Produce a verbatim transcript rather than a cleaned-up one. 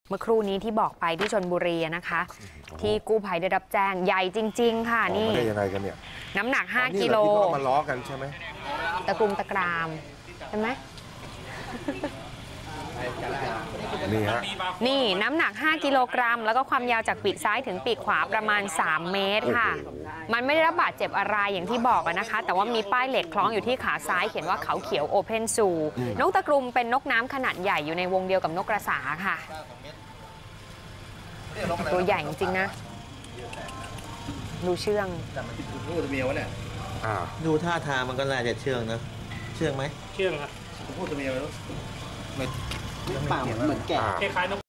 เมื่อครู่นี้ที่บอกไปที่ชลบุรีนะคะที่กู้ภัยได้รับแจ้งใหญ่จริงๆค่ะนี่ได้ยังไงกันเนี่ยน้ำหนักห้ากิโลมาล้อกันใช่ไหมตะกรุมตะกรามเห็นไหมนี่ฮะนี่น้ำหนักห้ากิโลกรัมแล้วก็ความยาวจากปีกซ้ายถึงปีกขวาประมาณสามเมตรค่ะมันไม่ได้รับบาดเจ็บอะไรอย่างที่บอกนะคะแต่ว่ามีป้ายเหล็กคล้องอยู่ที่ขาซ้ายเขียนว่าเขาเขียวโอเพนซูนกตะกรุมเป็นนกน้ำขนาดใหญ่อยู่ในวงเดียวกับนกกระสาค่ะตัวใหญ่จริงๆนะดูเชื่องลูกตัวเมียวเนี่ยดูท่าทางมันก็น่าจะเชื่องนะเชื่องไหมเชื่องครับพูดตัวเมียวแล้วไม่ปากเหมือนแกะคล้ายๆนก